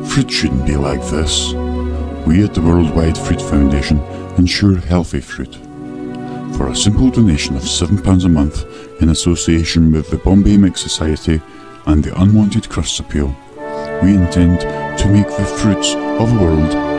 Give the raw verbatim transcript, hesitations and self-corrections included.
Fruit shouldn't be like this. We at the Worldwide Fruit Foundation ensure healthy fruit. For a simple donation of seven pounds a month in association with the Bombay Mix Society and the Unwanted Crusts Appeal, we intend to make the fruits of the world